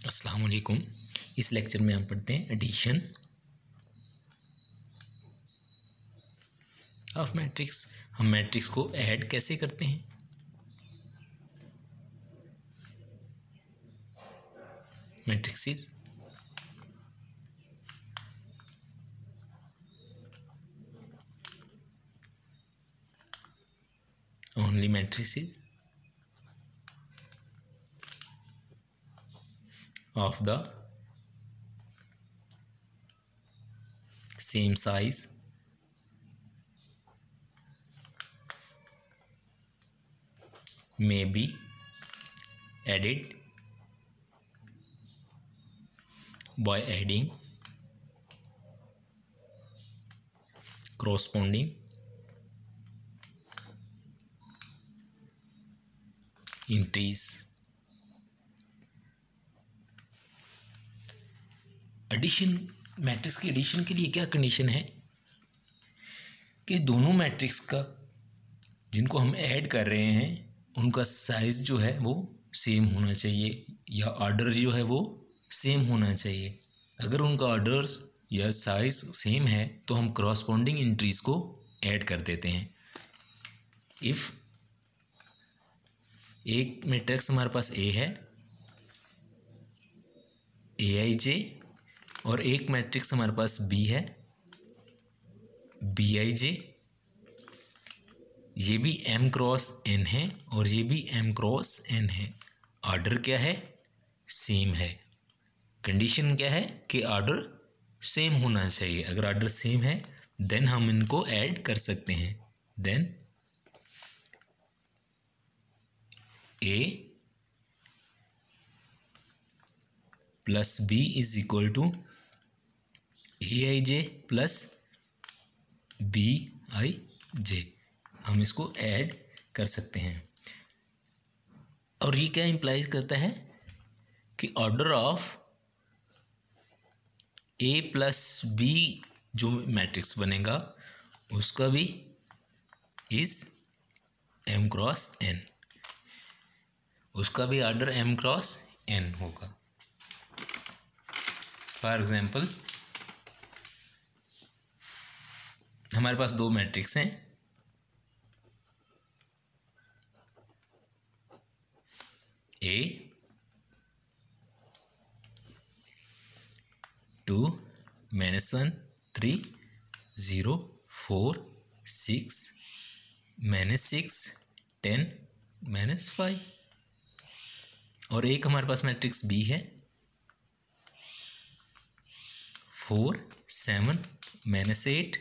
अस्सलाम वालेकुम। इस लेक्चर में हम पढ़ते हैं एडिशन ऑफ मैट्रिक्स। हम मैट्रिक्स को ऐड कैसे करते हैं। Matrix only matrix of the same size may be added by adding corresponding entries। Addition, matrix की एडिशन के लिए क्या कंडीशन है कि दोनों मैट्रिक्स का जिनको हम ऐड कर रहे हैं उनका साइज़ जो है वो सेम होना चाहिए या ऑर्डर जो है वो सेम होना चाहिए। अगर उनका ऑर्डर्स या साइज़ सेम है तो हम करस्पॉन्डिंग एंट्रीज़ को ऐड कर देते हैं। इफ़ एक मैट्रिक्स हमारे पास ए है, AIJ, और एक मैट्रिक्स हमारे पास बी है, BIJ, ये भी M क्रॉस N है और ये भी M क्रॉस N है। ऑर्डर क्या है? सेम है। कंडीशन क्या है कि ऑर्डर सेम होना चाहिए। अगर ऑर्डर सेम है देन हम इनको ऐड कर सकते हैं। Then A plus B is equal to AIJ plus BIJ, हम इसको ऐड कर सकते हैं। और ये क्या इम्प्लाइज करता है कि order of A plus B जो मैट्रिक्स बनेगा उसका भी इज M क्रॉस N, उसका भी ऑर्डर M क्रॉस N होगा। फॉर एग्जाम्पल हमारे पास दो मैट्रिक्स हैं, A 2 -1 3 0 4 6 -6 10 -5, और एक हमारे पास मैट्रिक्स B है 4 7 -8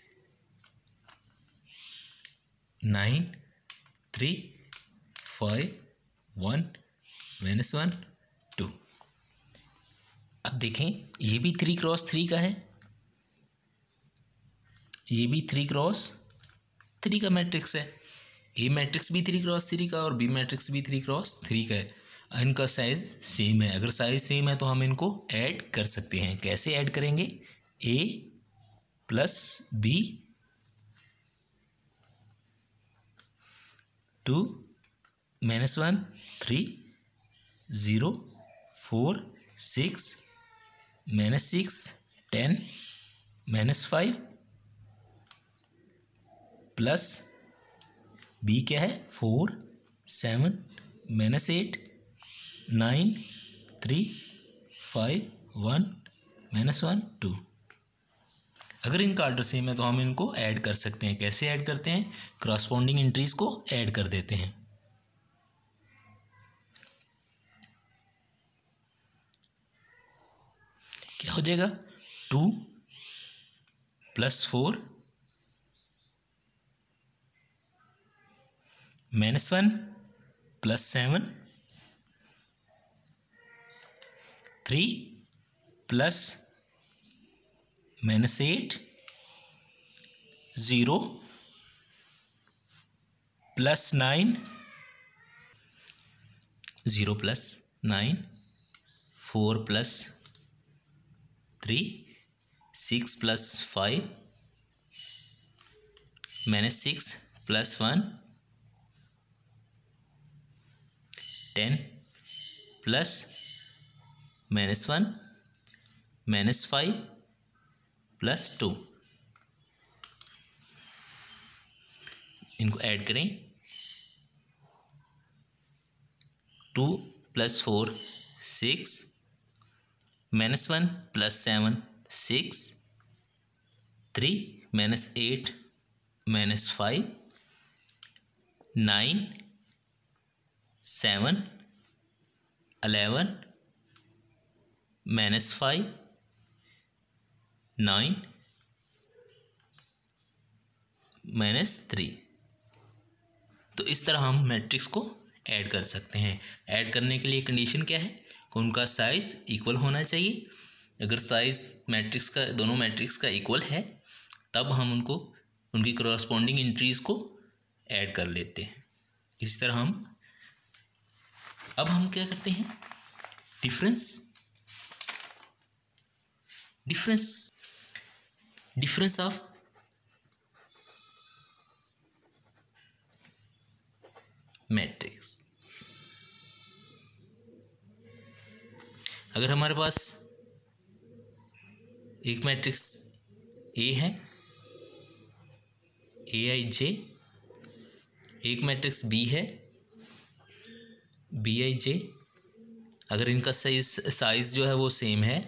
9 3 5 1 -1 2। अब देखें ये भी 3 क्रॉस 3 का है, ये भी 3 क्रॉस 3 का मैट्रिक्स है। ए मैट्रिक्स भी 3 क्रॉस 3 का और बी मैट्रिक्स भी 3 क्रॉस 3 का है। इनका साइज सेम है। अगर साइज सेम है तो हम इनको ऐड कर सकते हैं। कैसे ऐड करेंगे? A plus B 2 -1 3 0 4 6 -6 10 -5 plus B क्या है 4 7 -8 9 3 5 1 -1 2। अगर इनका ऑर्डर सेम है तो हम इनको ऐड कर सकते हैं। कैसे ऐड करते हैं? करस्पॉन्डिंग एंट्रीज को ऐड कर देते हैं। क्या हो जाएगा? 2 + 4 -1 + 7 3 + -8 0 + 9 0 + 9 4 + 3 6 + 5 -6 + 1 10 + -1 -5 +2, इनको ऐड करें। 2 + 4 6, -1 + 7 6, 3 - 8 -5, 9 7 11 -5 9 -3। तो इस तरह हम मैट्रिक्स को ऐड कर सकते हैं। ऐड करने के लिए कंडीशन क्या है कि उनका साइज़ इक्वल होना चाहिए। अगर साइज़ मैट्रिक्स का, दोनों मैट्रिक्स का इक्वल है, तब हम उनको, उनकी करस्पॉन्डिंग एंट्रीज़ को ऐड कर लेते हैं। इस तरह अब हम क्या करते हैं, डिफरेंस ऑफ मैट्रिक्स। अगर हमारे पास एक मैट्रिक्स ए है, AIJ, एक मैट्रिक्स बी है, BIJ, अगर इनका साइज जो है वो सेम है,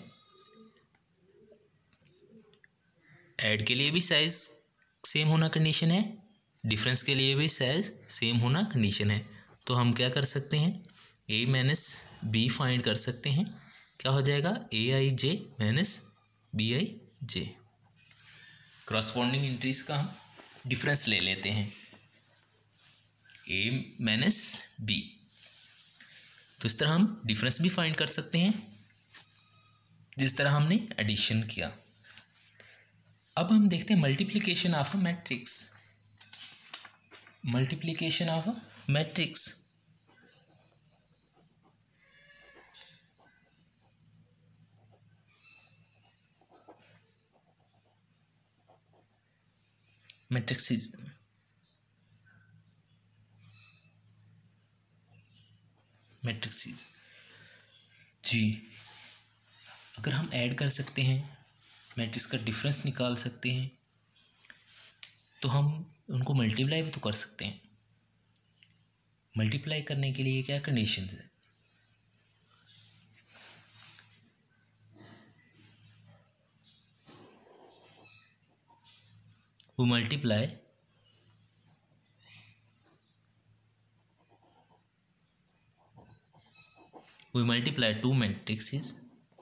ऐड के लिए भी साइज सेम होना कंडीशन है, डिफरेंस के लिए भी साइज सेम होना कंडीशन है, तो हम क्या कर सकते हैं, A - B फाइंड कर सकते हैं। क्या हो जाएगा, AIJ - BIJ। क्रॉसपॉन्डिंग एंट्रीज का हम डिफरेंस ले लेते हैं, A - B। तो इस तरह हम डिफरेंस भी फाइंड कर सकते हैं, जिस तरह हमने एडिशन किया। अब हम देखते हैं multiplication of a matrix. Multiplication of a matrix, matrix जी। अगर हम ऐड कर सकते हैं, मैट्रिक्स का डिफरेंस निकाल सकते हैं, तो हम उनको मल्टीप्लाई भी तो कर सकते हैं। मल्टीप्लाई करने के लिए क्या कंडीशंस है, वो multiply two matrices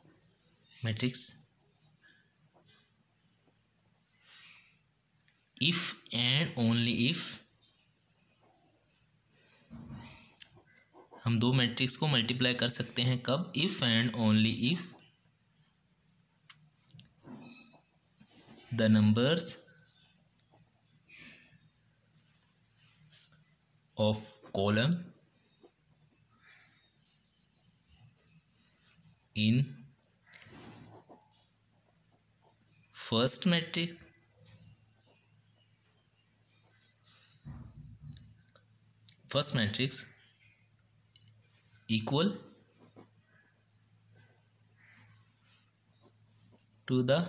if and only if, हम दो मैट्रिक्स को मल्टीप्लाई कर सकते हैं कब, if and only if the numbers of column in first matrix equal to the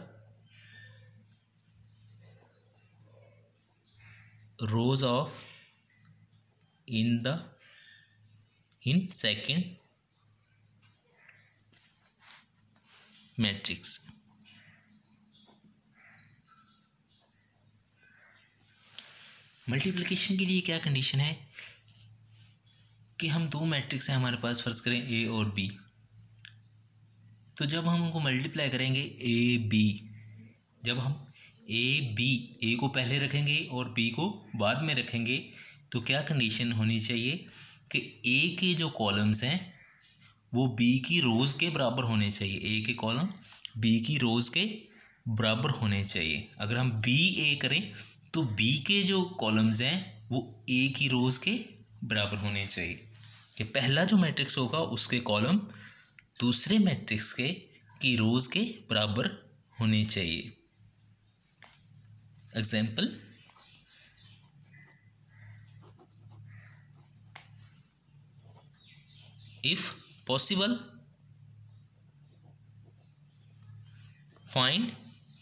rows of in second matrix. Multiplication के लिए क्या कंडीशन है कि हम दो मैट्रिक्स हैं हमारे पास, फर्ज करें ए और बी, तो जब हम उनको मल्टीप्लाई करेंगे ए बी, जब हम ए को पहले रखेंगे और बी को बाद में रखेंगे, तो क्या कंडीशन होनी चाहिए कि ए के जो कॉलम्स हैं वो बी की रोज़ के बराबर होने चाहिए। ए के कॉलम बी की रोज़ के बराबर होने चाहिए। अगर हम बी ए करें तो बी के जो कॉलम्स हैं वो ए की रोज़ के बराबर होने चाहिए, कि पहला जो मैट्रिक्स होगा उसके कॉलम दूसरे मैट्रिक्स के की रोज़ के बराबर होने चाहिए। Example, if possible find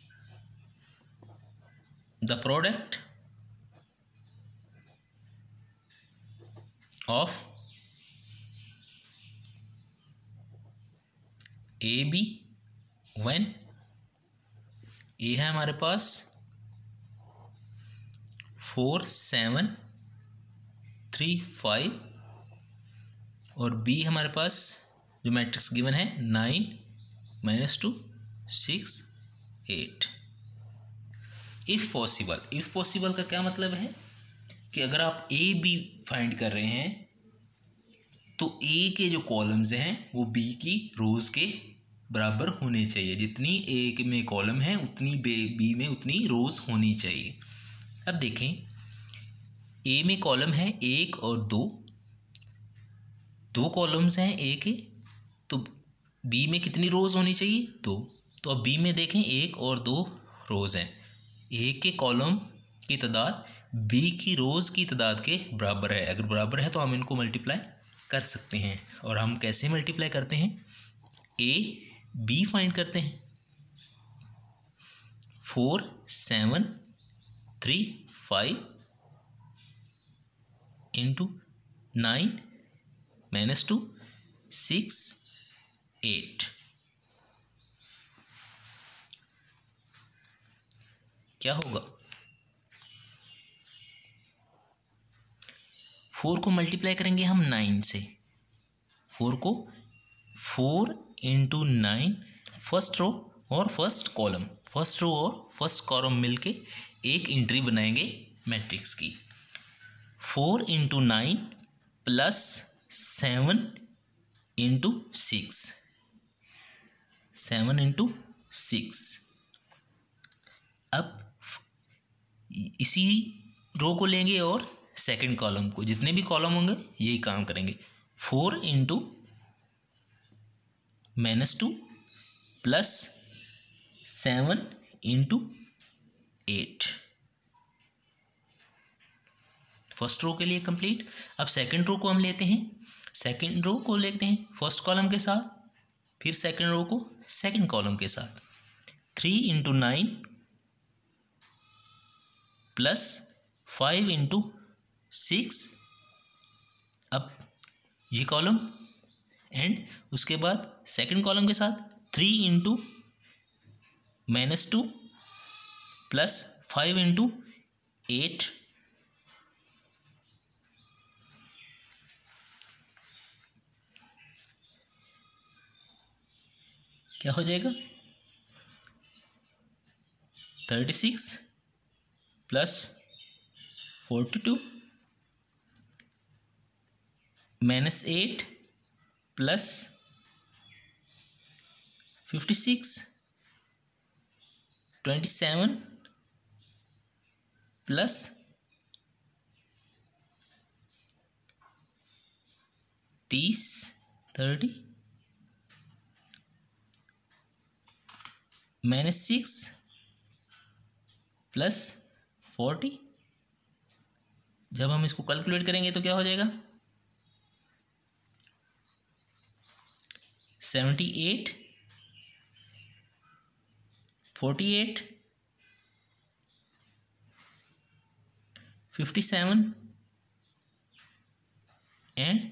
the product of A B when A है हमारे पास 4 7 3 5 और बी हमारे पास जो मैट्रिक्स गिवन है 9 -2 6 8। इफ़ पॉसिबल का क्या मतलब है कि अगर आप ए बी फाइंड कर रहे हैं तो ए के जो कॉलम्स हैं वो बी की रोज के बराबर होने चाहिए। जितनी ए में कॉलम है उतनी बी में उतनी रोज होनी चाहिए। अब देखें, ए में कॉलम है 1 और 2 कॉलम्स हैं ए के, तो बी में कितनी रोज होनी चाहिए? 2। तो अब बी में देखें 1 और 2 रोज हैं। ए के कॉलम की तादाद बी की रोज की तादाद के बराबर है। अगर बराबर है तो हम इनको मल्टीप्लाई कर सकते हैं। और हम कैसे मल्टीप्लाई करते हैं? ए बी फाइंड करते हैं। 4 7 3 5 इंटू 9 -2 6 8। क्या होगा? 4 को मल्टीप्लाई करेंगे हम 9 से। 4 को 4 इंटू 9 फर्स्ट रो और फर्स्ट कॉलम, फर्स्ट रो और फर्स्ट कॉलम मिलके एक एंट्री बनाएंगे मैट्रिक्स की। 4 इंटू 9 प्लस 7 इंटू 6, 7 इंटू 6। अब इसी रो को लेंगे और सेकंड कॉलम को, जितने भी कॉलम होंगे यही काम करेंगे। 4 इंटू -2 प्लस 7 इंटू 8। फर्स्ट रो के लिए कंप्लीट। अब सेकंड रो को हम लेते हैं, सेकंड रो को लेते हैं फर्स्ट कॉलम के साथ, फिर सेकंड रो को सेकंड कॉलम के साथ। 3 इंटू 9 प्लस 5 इंटू 6। अब ये कॉलम एंड उसके बाद सेकंड कॉलम के साथ 3 इंटू -2 प्लस 5 इंटू 8। क्या हो जाएगा? 36 प्लस 42 -8 प्लस 56 27 प्लस 30 -6 प्लस 40। जब हम इसको कैलकुलेट करेंगे तो क्या हो जाएगा? 78 48 57 एंड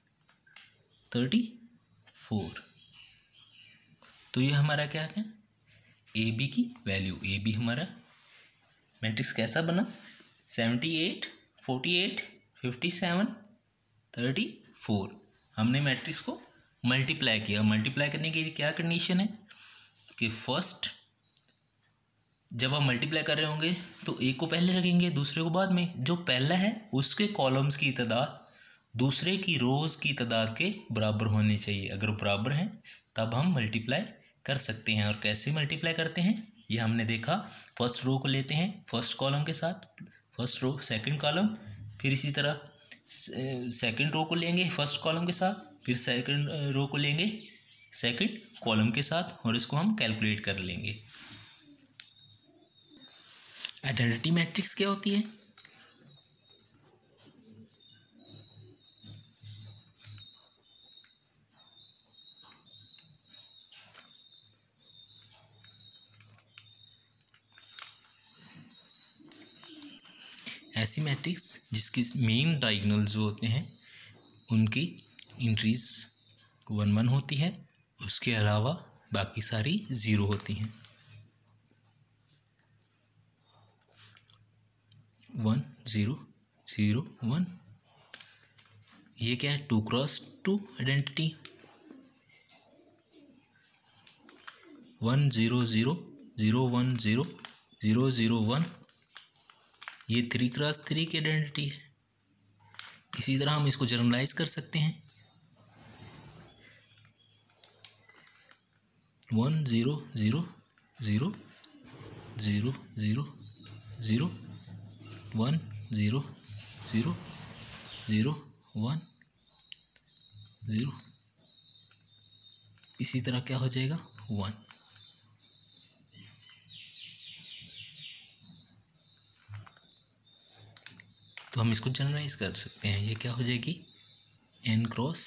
34। तो ये हमारा क्या है? ए बी की वैल्यू। ए बी हमारा मैट्रिक्स कैसा बना? 78 48 57 34। हमने मैट्रिक्स को मल्टीप्लाई किया। मल्टीप्लाई करने की क्या कंडीशन है कि फर्स्ट जब हम मल्टीप्लाई कर रहे होंगे तो एक को पहले रखेंगे, दूसरे को बाद में। जो पहला है उसके कॉलम्स की तादाद दूसरे की रोज़ की तादाद के बराबर होनी चाहिए। अगर बराबर हैं तब हम मल्टीप्लाई कर सकते हैं। और कैसे मल्टीप्लाई करते हैं ये हमने देखा। फर्स्ट रो को लेते हैं फर्स्ट कॉलम के साथ, फर्स्ट रो सेकंड कॉलम, फिर इसी तरह सेकंड रो को लेंगे फर्स्ट कॉलम के साथ, फिर सेकंड रो को लेंगे सेकंड कॉलम के साथ, और इसको हम कैलकुलेट कर लेंगे। आइडेंटिटी मैट्रिक्स क्या होती है? ऐसी मैट्रिक्स जिसकी मेन डायगोनल जो होते हैं उनकी इंट्रीज 1 1 होती है, उसके अलावा बाकी सारी 0 होती हैं। 1 0 0 1, ये क्या है 2 क्रॉस 2 आइडेंटिटी। 1 0 0 0 1 0 0 0 1, ये 3 क्रॉस 3 की आइडेंटिटी है। इसी तरह हम इसको जनरलाइज कर सकते हैं। 1 0 0 0 0 0 0 1 0 0 0 1 0, इसी तरह क्या हो जाएगा 1। तो हम इसको जनरलाइज कर सकते हैं। ये क्या हो जाएगी n क्रॉस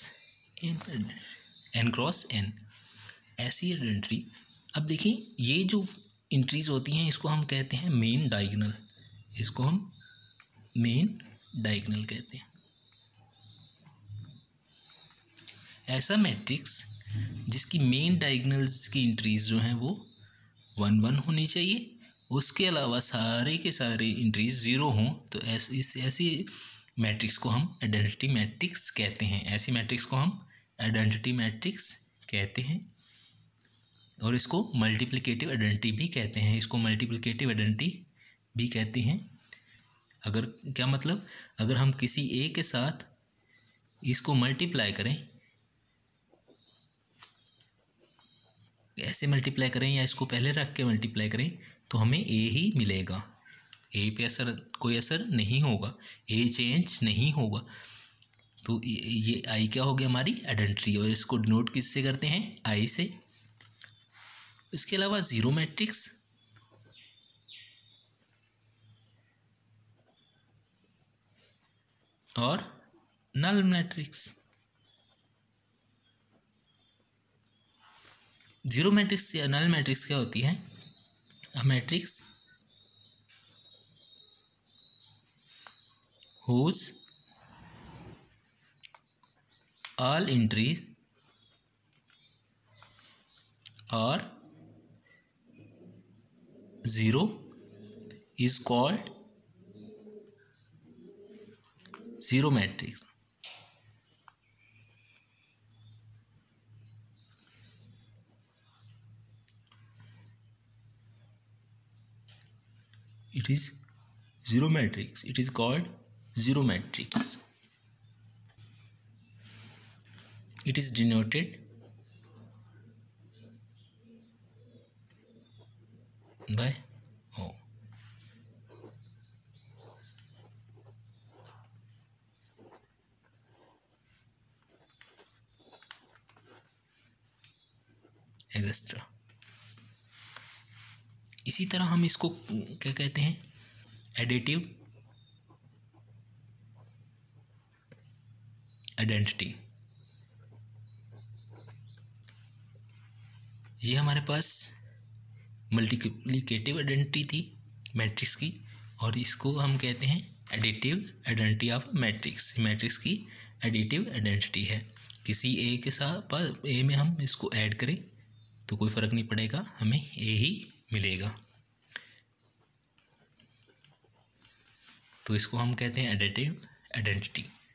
n ऐसी आइडेंटिटी। अब देखिए ये जो इंट्रीज होती हैं इसको हम कहते हैं मेन डायगोनल, इसको हम मेन डायगोनल कहते हैं। ऐसा मैट्रिक्स जिसकी मेन डायगोनल्स की इंट्रीज जो हैं वो 1 1 होनी चाहिए, उसके अलावा सारे के सारे इंट्रीज 0 हों, तो ऐसी मैट्रिक्स को हम आइडेंटिटी मैट्रिक्स कहते हैं। ऐसी मैट्रिक्स को हम आइडेंटिटी मैट्रिक्स कहते हैं और इसको मल्टीप्लिकेटिव आइडेंटिटी भी कहते हैं। इसको मल्टीप्लिकेटिव आइडेंटिटी भी कहते हैं। अगर क्या मतलब, अगर हम किसी ए के साथ इसको मल्टीप्लाई करें, ऐसे मल्टीप्लाई करें या इसको पहले रख के मल्टीप्लाई करें, तो हमें ए ही मिलेगा। ए पे कोई असर नहीं होगा, ए चेंज नहीं होगा। तो ये आई क्या हो गया हमारी आइडेंटिटी, और इसको डिनोट किससे करते हैं आई से। इसके अलावा 0 मैट्रिक्स और नल मैट्रिक्स। 0 मैट्रिक्स या नल मैट्रिक्स क्या होती है? A matrix whose all entries are 0 is called 0 matrix. It is 0 matrix. It is called 0 matrix. It is denoted by O. Etcetera. इसी तरह हम इसको क्या कहते हैं? Additive identity. ये हमारे पास मल्टीप्लिकेटिव आइडेंटिटी थी मैट्रिक्स की, और इसको हम कहते हैं additive identity of matrix. Matrix की एडिटिव आइडेंटिटी है। किसी ए के साथ ए में हम इसको ऐड करें तो कोई फ़र्क नहीं पड़ेगा, हमें ए ही मिलेगा। तो इसको हम कहते हैं एडिटिव आइडेंटिटी।